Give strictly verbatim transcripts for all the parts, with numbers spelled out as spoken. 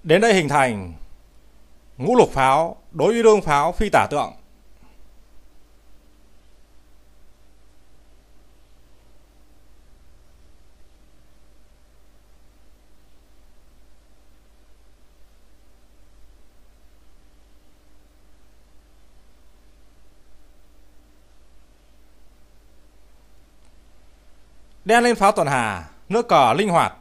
Đến đây hình thành ngũ lục pháo đối với đương pháo phi tả tượng. Đen lên pháo tuần hà, nước cờ linh hoạt.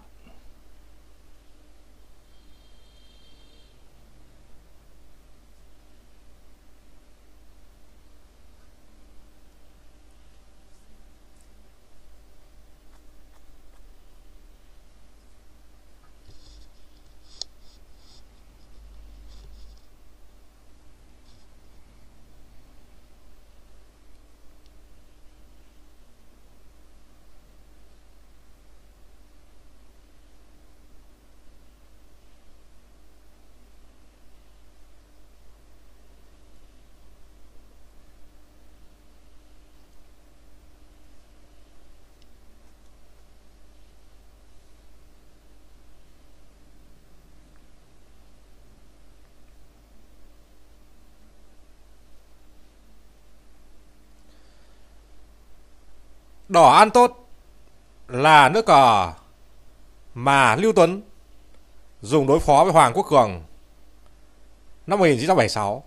Đỏ ăn tốt là nước cờ mà Lưu Tuấn dùng đối phó với Hoàng Quốc Cường năm một nghìn chín trăm bảy mươi sáu.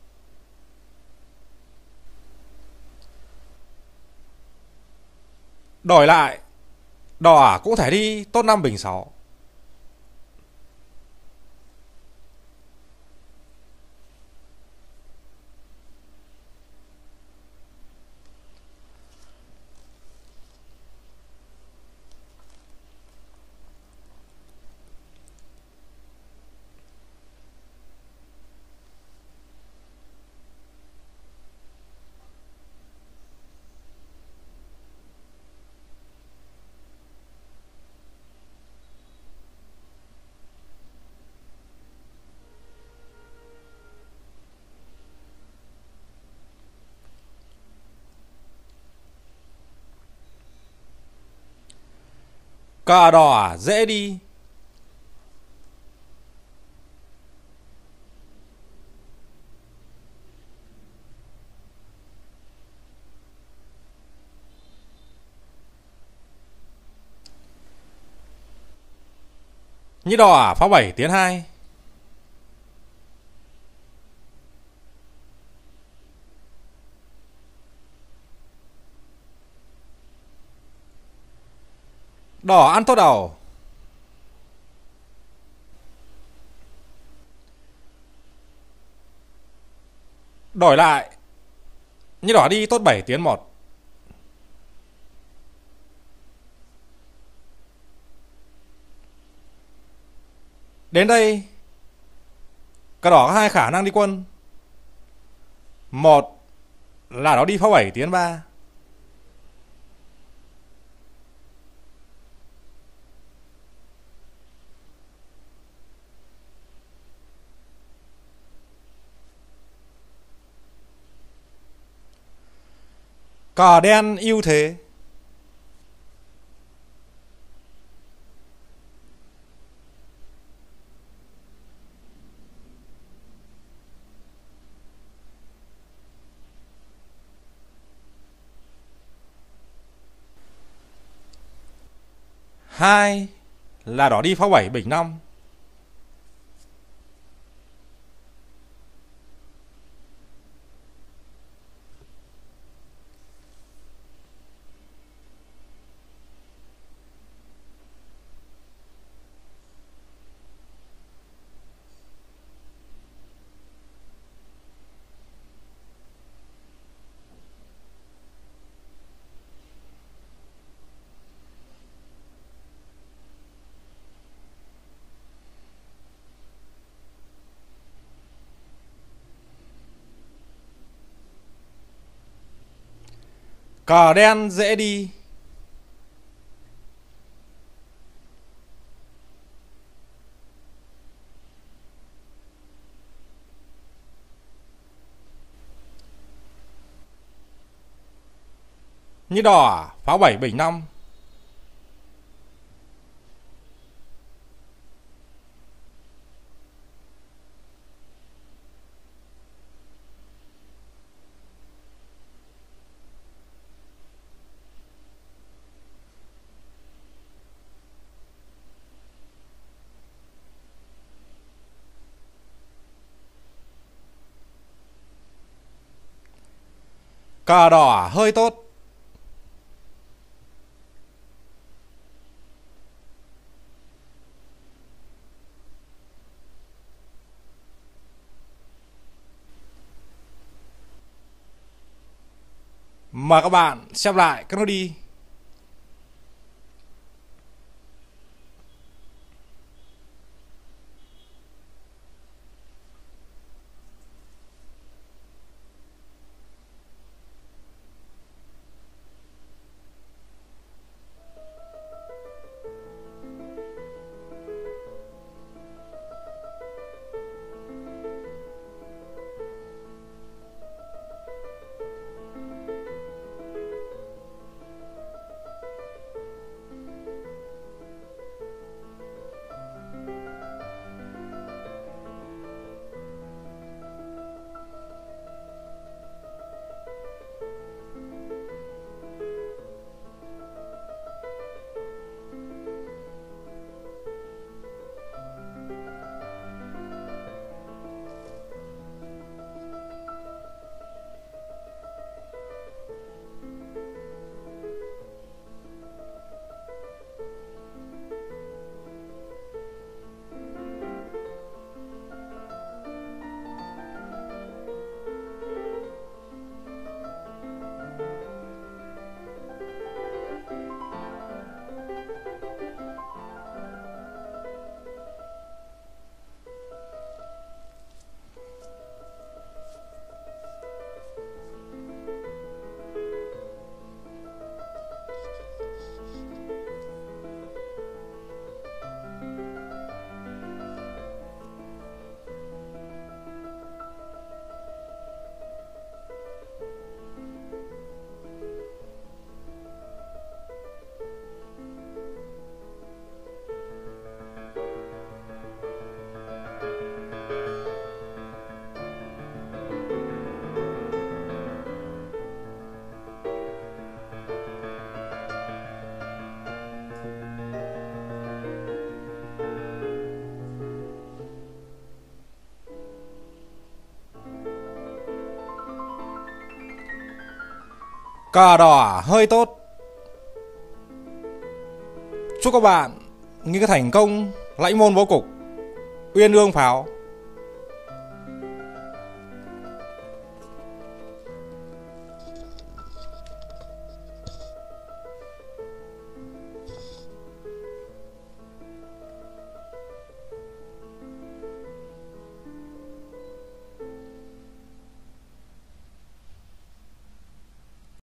Đổi lại, đỏ cũng thể đi tốt năm bình sáu. Cờ đỏ dễ đi. Như đỏ pháo bảy tiến hai. Đỏ ăn tốt đầu. Đổi lại, như đỏ đi tốt bảy tiến một. Đến đây, cờ đỏ có hai khả năng đi quân. Một là nó đi pháo bảy tiến ba. Cờ đen ưu thế. Hai là đỏ đi pháo bảy bình năm. Cờ đen dễ đi. Như đỏ pháo bảy bình năm. Cờ đỏ hơi tốt. Mời các bạn xem lại các nước đi. Cờ đỏ hơi tốt. Chúc các bạn những cái thành công lãnh môn bố cục, uyên ương pháo.